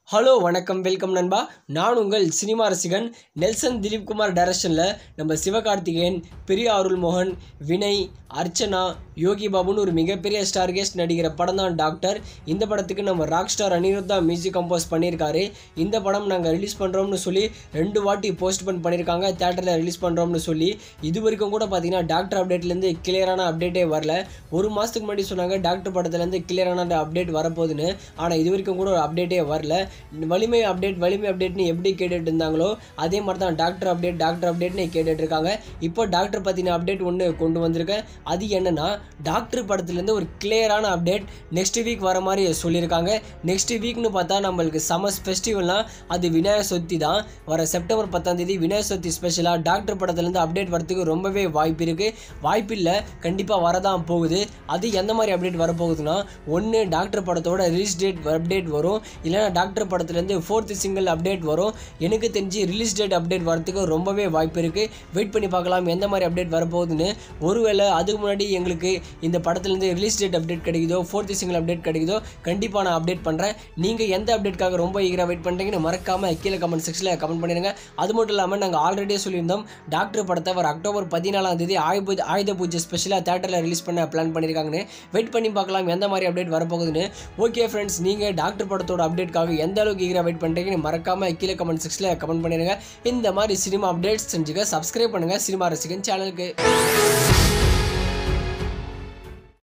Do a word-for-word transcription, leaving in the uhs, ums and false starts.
Hello வணக்கம் welcome நண்பா. நான் உங்கள் சினிமா ரசிகன் நெல்சன் திலீப் குமார் டைரக்ஷனில் நம்ம சிவகார்த்திகேயன், பெரிய அருள்மோகன், வினய், அர்ச்சனா, யோகி பாபுன்னு ஒரு மிகப்பெரிய ஸ்டார் கெஸ்ட் நடிக்கிற படம் தான் டாக்டர். இந்த படத்துக்கு நம்ம ராக் ஸ்டார் அனிருத் தான் மியூசிக் கம்போஸ் பண்ணியிருக்காரு. இந்த படம் நாங்கள் ரிலீஸ் பண்ணுறோம்னு சொல்லி ரெண்டு வாட்டி போஸ்ட்போன் பண்ணியிருக்காங்க, தேட்டரில் ரிலீஸ் பண்ணுறோம்னு சொல்லி. இது வரைக்கும் கூட பார்த்தீங்கன்னா டாக்டர் அப்டேட்லேருந்து கிளியரான அப்டேட்டே வரல. ஒரு மாதத்துக்கு முன்னாடி சொன்னாங்க டாக்டர் படத்துலேருந்து கிளியரான அப்டேட் வரப்போகுதுன்னு. ஆனால் இது வரைக்கும் கூட ஒரு அப்டேட்டே வரல. வலிமை அப்டேட் வலிமை அப்டேட்னு எப்படி கேட்டுட்டு இருந்தாங்களோ அதே மாதிரி தான் டாக்டர் அப்டேட் டாக்டர் அப்டேட்னு கேட்டுட்டு இருக்காங்க. இப்போ டாக்டர் பற்றின அப்டேட் ஒன்று கொண்டு வந்திருக்கேன். அது என்னன்னா, டாக்டர் படத்துலேருந்து ஒரு கிளியரான அப்டேட் நெக்ஸ்ட் வீக் வர மாதிரி சொல்லியிருக்காங்க. நெக்ஸ்ட் வீக்னு பார்த்தா நம்மளுக்கு சமஸ் ஃபெஸ்டிவல்னால் அது விநாயகர் சதுர்த்தி தான். வர செப்டம்பர் பத்தாம் தேதி விநாயகர் சதுர்த்தி ஸ்பெஷலாக டாக்டர் படத்துலேருந்து அப்டேட் வரத்துக்கு ரொம்பவே வாய்ப்பு இருக்குது. வாய்ப்பு இல்லை, கண்டிப்பாக வரதான் போகுது. அது எந்த மாதிரி அப்டேட் வரப்போகுதுன்னா, ஒன்று டாக்டர் படத்தோட ரிலீஸ் டேட் அப்டேட் வரும், இல்லைனா டாக்டர் படத்துலேருந்து ஃபோர்த்து சிங்கிள் அப்டேட் வரும். எனக்கு தெரிஞ்சு ரிலீஸ் டேட் அப்டேட் வரத்துக்கு ரொம்பவே வாய்ப்பு இருக்குது. வெயிட் பண்ணி பார்க்கலாம் எந்த மாதிரி அப்டேட் வரப்போகுதுன்னு. ஒருவேளை அதுக்கு முன்னாடி எங்களுக்கு இந்த படத்துலேருந்து ரிலீஸ் டேட் அப்டேட் கிடைக்குதோ, ஃபோர்த்து சிங்கிள் அப்டேட் கிடைக்குதோ, கண்டிப்பாக நான் அப்டேட் பண்ணுறேன். நீங்கள் எந்த அப்டேட்காக ரொம்ப ஈகராக வெயிட் பண்ணுறீங்கன்னு மறக்காமல் கீழே கமெண்ட் செக்ஷனில் கமெண்ட் பண்ணிடுங்க. அது மட்டும் இல்லாமல் நாங்கள் ஆல்ரெடியே சொல்லியிருந்தோம், டாக்டர் படத்தை வர அக்டோபர் பதினாலாம் தேதி ஆயுத ஆயுத பூஜை ஸ்பெஷலாக தேட்டரில் ரிலீஸ் பண்ண பிளான் பண்ணியிருக்காங்கன்னு. வெயிட் பண்ணி பார்க்கலாம் எந்த மாதிரி அப்டேட் வரப்போகுதுன்னு. ஓகே ஃப்ரெண்ட்ஸ், நீங்கள் டாக்டர் படத்தோட அப்டேட்காக எந்த அளவுக்கு ஈகராக வெயிட் பண்ணுறீங்கன்னு மறக்காமல் கீழே கமெண்ட் செக்ஷனில் கமெண்ட் பண்ணிடுங்க. இந்த மாதிரி சினிமா அப்டேட்ஸ் செஞ்சுக்க சப்ஸ்கிரைப் பண்ணுங்கள் சினிமா ரசிகன் சேனலுக்கு.